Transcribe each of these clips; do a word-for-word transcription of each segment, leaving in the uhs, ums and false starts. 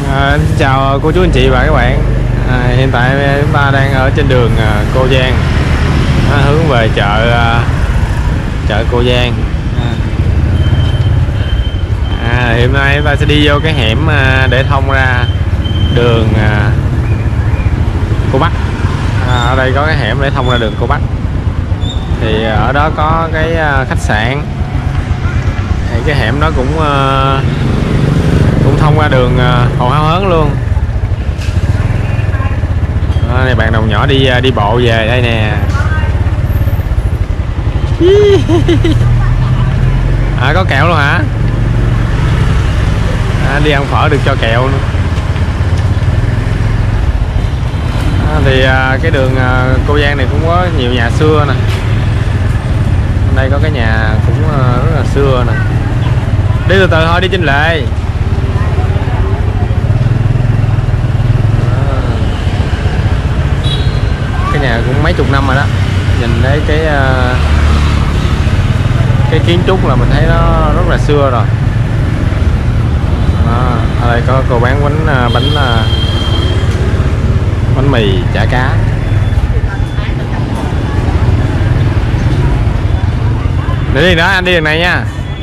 À, xin chào cô chú anh chị và các bạn. À, hiện tại chúng ta đang ở trên đường à, Cô Giang, à, hướng về chợ à, chợ Cô Giang. À, à, hiện nay chúng ta sẽ đi vô cái hẻm à, để thông ra đường à, Cô Bắc. À, ở đây có cái hẻm để thông ra đường Cô Bắc. Thì ở đó có cái à, khách sạn. Thì cái hẻm đó cũng à, cũng thông qua đường uh, Hồ Háo Hớn luôn. Đó, này bạn đồng nhỏ đi đi bộ về đây nè. À, có kẹo luôn hả? À, đi ăn phở được cho kẹo nữa. À, thì uh, cái đường uh, Cô Giang này cũng có nhiều nhà xưa nè. Đây có cái nhà cũng uh, rất là xưa nè. Đi từ từ thôi, đi trên lề. Cái nhà cũng mấy chục năm rồi đó. Nhìn thấy cái cái kiến trúc là mình thấy nó rất là xưa rồi. Đó, ở đây có cô bán bánh bánh bánh mì chả cá. Để đi đó, anh đi đường này nha.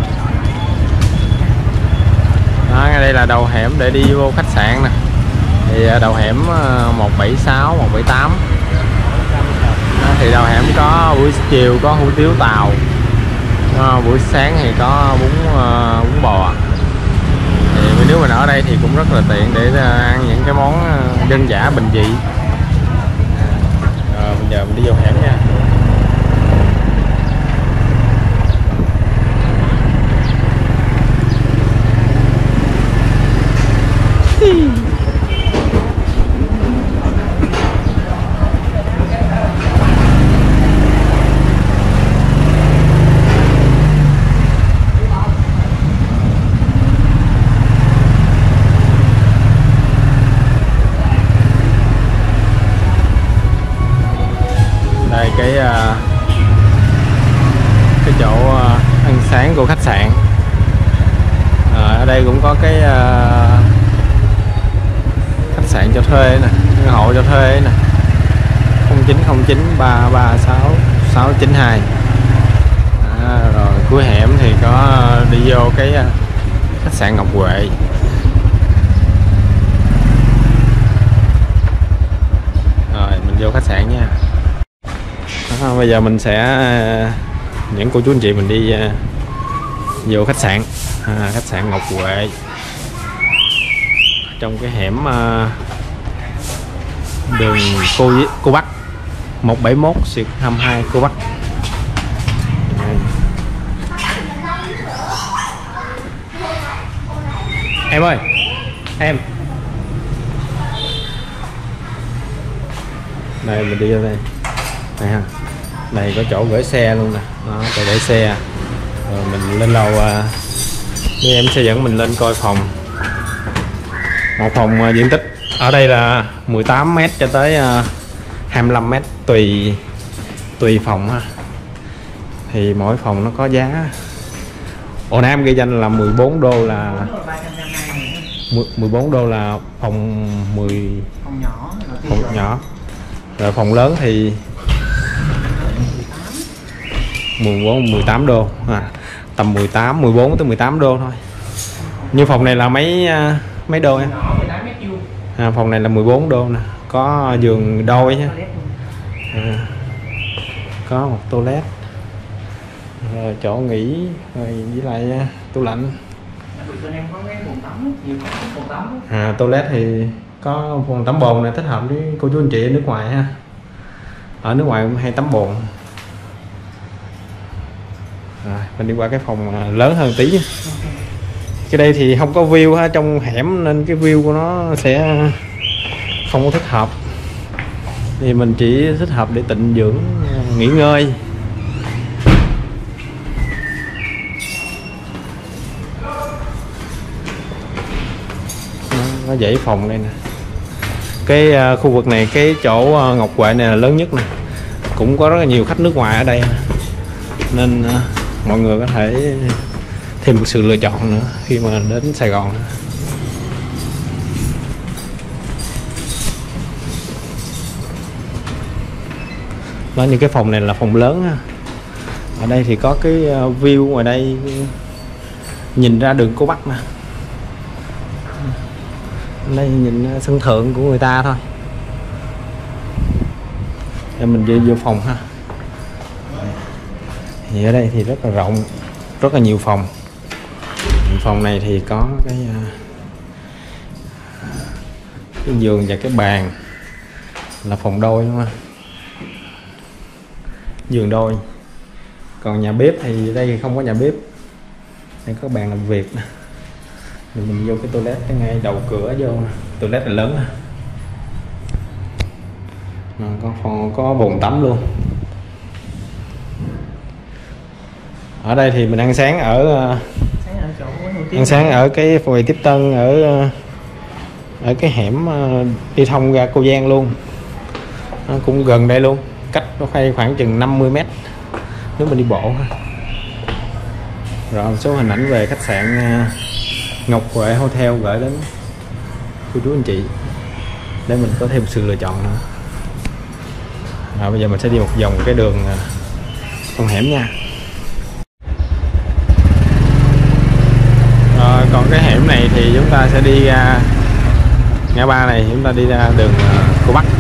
Đó, ngay đây là đầu hẻm để đi vô khách sạn nè. Thì đầu hẻm một bảy sáu, một bảy tám. Thì đầu hẻm có buổi chiều có hủ tiếu tàu, à, buổi sáng thì có bún uh, bún bò. Thì nếu mình ở đây thì cũng rất là tiện để uh, ăn những cái món uh, dân dã bình dị. À, bây giờ mình đi vô hẻm nha. cái cái chỗ ăn sáng của khách sạn. À, ở đây cũng có cái khách sạn cho thuê nè, căn hộ cho thuê nè, không chín không chín ba ba sáu sáu chín hai. À, rồi cuối hẻm thì có đi vô cái khách sạn Ngọc Huệ. Rồi mình vô khách sạn nha. À, bây giờ mình sẽ những cô chú anh chị mình đi uh, vô khách sạn, à, khách sạn Ngọc Huệ, trong cái hẻm uh, đường Cô Cô Bắc một bảy mốt hai mươi hai Cô Bắc. Đây. Em ơi, em đây mình đi vô đây. Đây ha. Đây có chỗ gửi xe luôn nè. Đó, chỗ để xe. Rồi mình lên lầu, nếu em sẽ dẫn mình lên coi phòng. Một phòng uh, diện tích ở đây là mười tám mét cho tới uh, hai mươi lăm mét tùy tùy phòng ha. Thì mỗi phòng nó có giá. Ồ, Nam ghi danh là mười bốn đô là mười bốn đô là phòng mười phòng nhỏ, phòng nhỏ. Rồi phòng lớn thì mười bốn mười tám đô, à, tầm mười tám mười bốn tới mười tám đô thôi. Như phòng này là mấy mấy đô em? À, phòng này là mười bốn đô nè, có giường đôi nhé, à, có một toilet, rồi chỗ nghỉ, rồi với lại tủ lạnh. À, toilet thì có phòng tắm bồn này thích hợp với cô chú anh chị ở nước ngoài ha. Ở nước ngoài cũng hay tắm bồn. Rồi, mình đi qua cái phòng lớn hơn tí. Cái đây thì không có view ha, trong hẻm nên cái view của nó sẽ không có thích hợp. Thì mình chỉ thích hợp để tịnh dưỡng, nghỉ ngơi. Nó dãy phòng đây nè. Cái uh, khu vực này, cái chỗ uh, Ngọc Huệ này là lớn nhất nè. Cũng có rất là nhiều khách nước ngoài ở đây nên uh, mọi người có thể thêm một sự lựa chọn nữa khi mà đến Sài Gòn. Đó, những cái phòng này là phòng lớn ha. Ở đây thì có cái view ngoài đây nhìn ra đường Cô Bắc nè. Đây nhìn sân thượng của người ta thôi. Để mình đi vô phòng ha. Thì ở đây thì rất là rộng, rất là nhiều phòng. Phòng này thì có cái cái giường và cái bàn là phòng đôi đúng không? Giường đôi. Còn nhà bếp thì đây thì không có nhà bếp. Đây có bàn làm việc nè. Mình, mình vô cái toilet cái ngay đầu cửa vô nè. Toilet là lớn nè. Có phòng, có bồn tắm luôn. Ở đây thì mình ăn sáng ở ăn sáng ở cái quầy tiếp tân ở ở cái hẻm đi thông ra Cô Giang luôn. Nó cũng gần đây luôn, cách nó phải khoảng chừng năm mươi mét nếu mình đi bộ. Rồi một số hình ảnh về khách sạn Ngọc Huệ Hotel gửi đến cô chú anh chị để mình có thêm sự lựa chọn nữa. Rồi bây giờ mình sẽ đi một vòng cái đường con hẻm nha. Rồi còn cái hẻm này thì chúng ta sẽ đi ra ngã ba này, chúng ta đi ra đường Cô Bắc.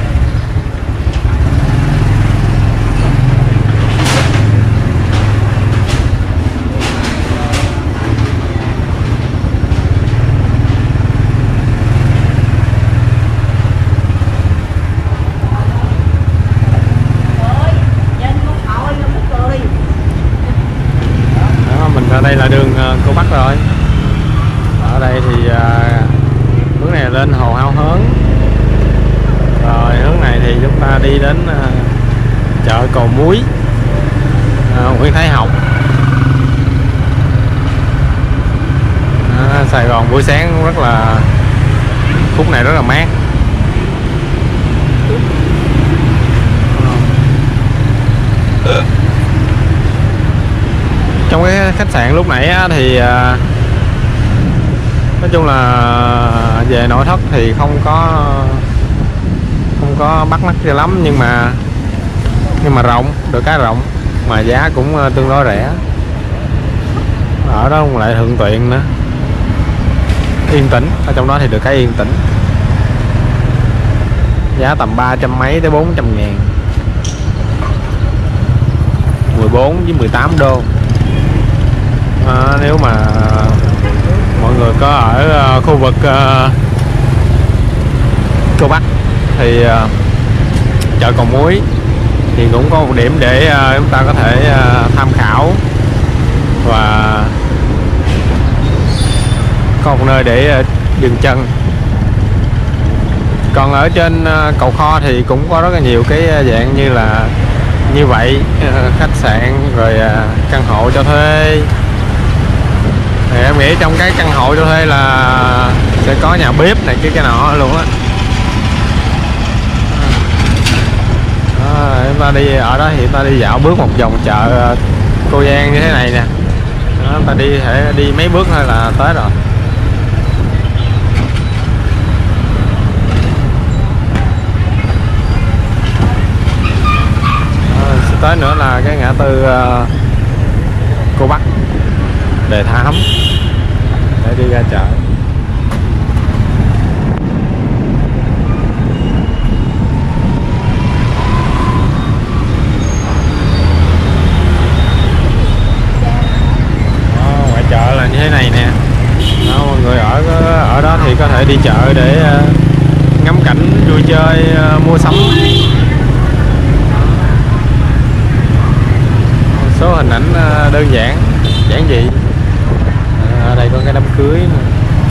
Ở đây là đường Cô Bắc rồi. Ở đây thì à, hướng này lên Hồ Hao Hớn. Rồi hướng này thì chúng ta đi đến à, chợ Cầu Muối, à, Nguyễn Thái Học. à, Sài Gòn buổi sáng rất là, khúc này rất là mát. Trong cái khách sạn lúc nãy á, thì à, nói chung là về nội thất thì không có không có bắt mắt cho lắm, nhưng mà nhưng mà rộng, được cái rộng mà giá cũng tương đối rẻ. Ở đó cũng lại thuận tiện nữa, yên tĩnh. Ở trong đó thì được cái yên tĩnh, giá tầm ba trăm mấy tới bốn trăm ngàn, mười bốn với mười tám đô. À, nếu mà mọi người có ở uh, khu vực uh, Cô Bắc thì uh, chợ Cầu Muối thì cũng có một điểm để uh, chúng ta có thể uh, tham khảo và có một nơi để uh, dừng chân. Còn ở trên uh, cầu Kho thì cũng có rất là nhiều cái dạng như là như vậy, uh, khách sạn rồi uh, căn hộ cho thuê. Thì em nghĩ trong cái căn hộ cho thuê là sẽ có nhà bếp này cái cái nọ luôn á. Đó, chúng ta đi ở đó thì chúng ta đi dạo bước một vòng chợ Cô Giang như thế này nè. Đó, chúng ta đi thể đi mấy bước thôi là tới rồi. Đó, sẽ tới nữa là cái ngã tư uh, Cô Bắc, Đề Thám để đi ra chợ. Đó, ngoài chợ là như thế này nè. Đó, mọi người ở ở đó thì có thể đi chợ để uh, ngắm cảnh, vui chơi, uh, mua sắm. Một số hình ảnh uh, đơn giản, giản dị. Ở đây có cái đám cưới nữa.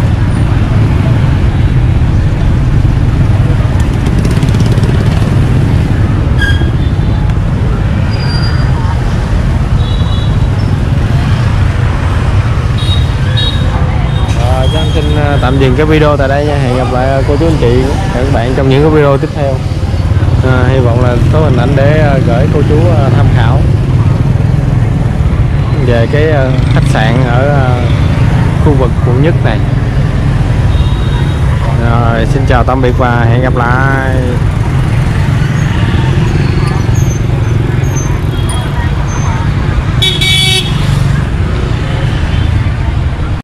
Rồi, chắc xin tạm dừng cái video tại đây nha. Hẹn gặp lại cô chú anh chị và các bạn trong những cái video tiếp theo. À, hy vọng là có hình ảnh để gửi cô chú tham khảo về cái khách sạn ở khu vực quận nhất này. Rồi, xin chào tạm biệt và hẹn gặp lại.